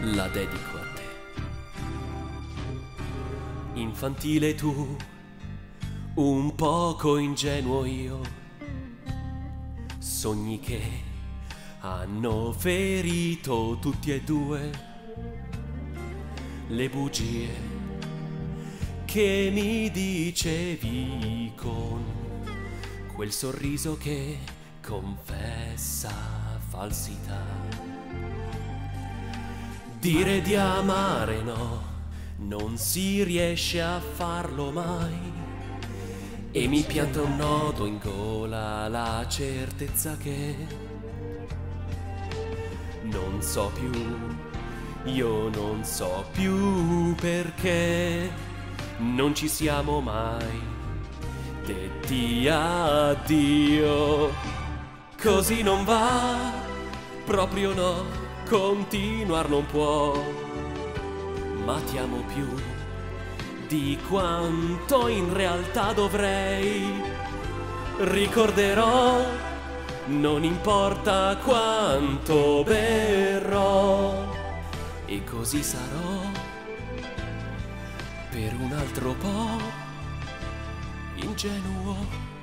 la dedico a te. Infantile tu, un poco ingenuo io, sogni che hanno ferito tutti e due, le bugie che mi dicevi con quel sorriso che confessa falsità. Dire di amare no, non si riesce a farlo mai, e mi pianta un nodo in gola la certezza che non so più, io non so più perché non ci siamo mai detti addio. Così non va, proprio no, continuar non può, ma ti amo più di quanto in realtà dovrei. Ricorderò, non importa quanto berrò, e così sarò per un altro po' ingenuo.